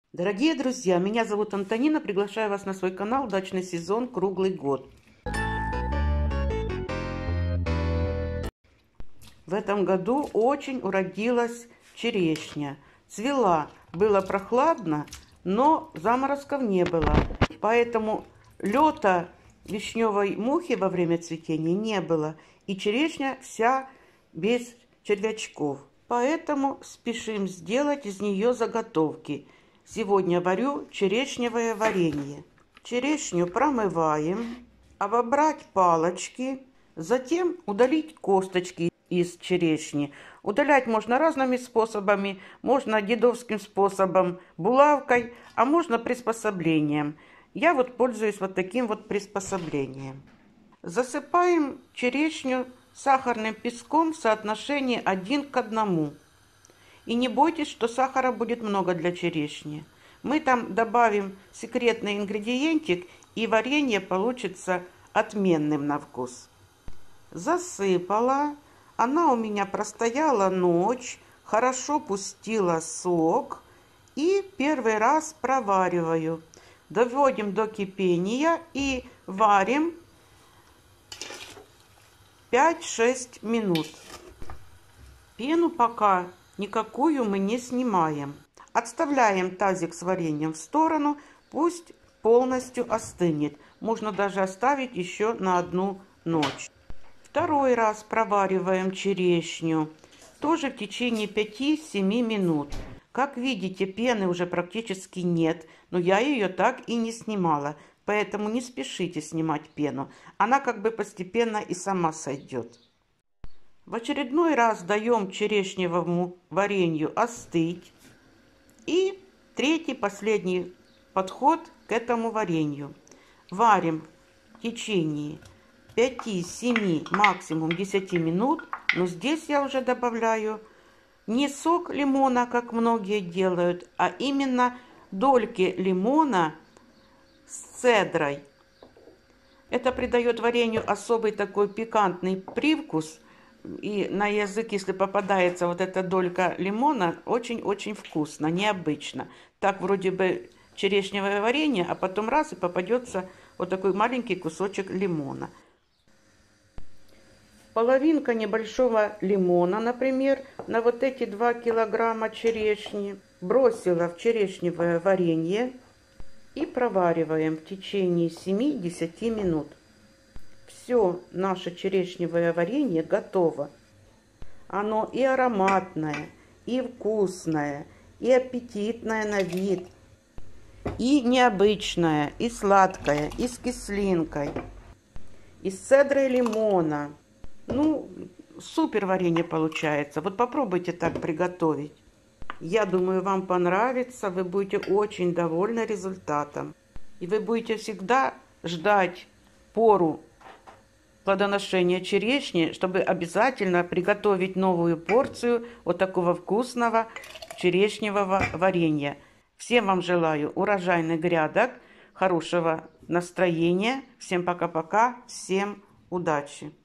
Дорогие друзья, меня зовут Антонина, приглашаю вас на свой канал «Дачный сезон. Круглый год». В этом году очень уродилась черешня. Цвела, было прохладно, но заморозков не было. Поэтому лета вишневой мухи во время цветения не было. И черешня вся без червячков. Поэтому спешим сделать из нее заготовки. Сегодня варю черешневое варенье. Черешню промываем, обобрать палочки, затем удалить косточки из черешни. Удалять можно разными способами. Можно дедовским способом, булавкой, а можно приспособлением. Я вот пользуюсь вот таким вот приспособлением. Засыпаем черешню сахарным песком в соотношении 1 к 1. И не бойтесь, что сахара будет много для черешни. Мы там добавим секретный ингредиентик, и варенье получится отменным на вкус. Засыпала. Она у меня простояла ночь, хорошо пустила сок. И первый раз провариваю. Доводим до кипения и варим 5-6 минут. Пену пока никакую мы не снимаем. Отставляем тазик с вареньем в сторону, пусть полностью остынет. Можно даже оставить еще на 1 ночь. Второй раз провариваем черешню, тоже в течение 5-7 минут. Как видите, пены уже практически нет, но я ее так и не снимала. Поэтому не спешите снимать пену, она как бы постепенно и сама сойдет. В очередной раз даем черешневому варенью остыть. И третий, последний подход к этому варенью. Варим в течение 5-7, максимум 10 минут. Но здесь я уже добавляю не сок лимона, как многие делают, а именно дольки лимона с цедрой. Это придает варенью особый такой пикантный привкус. И на язык, если попадается вот эта долька лимона, очень-очень вкусно, необычно. Так вроде бы черешневое варенье, а потом раз и попадется вот такой маленький кусочек лимона. Половинка небольшого лимона, например, на вот эти 2 килограмма черешни бросила в черешневое варенье и провариваем в течение 7-10 минут. Все наше черешневое варенье готово. Оно и ароматное, и вкусное, и аппетитное на вид, и необычное, и сладкое, и с кислинкой, и с цедрой лимона. Ну, супер варенье получается. Вот попробуйте так приготовить. Я думаю, вам понравится. Вы будете очень довольны результатом. И вы будете всегда ждать пору плодоношения черешни, чтобы обязательно приготовить новую порцию вот такого вкусного черешневого варенья. Всем вам желаю урожайных грядок, хорошего настроения. Всем пока-пока, всем удачи!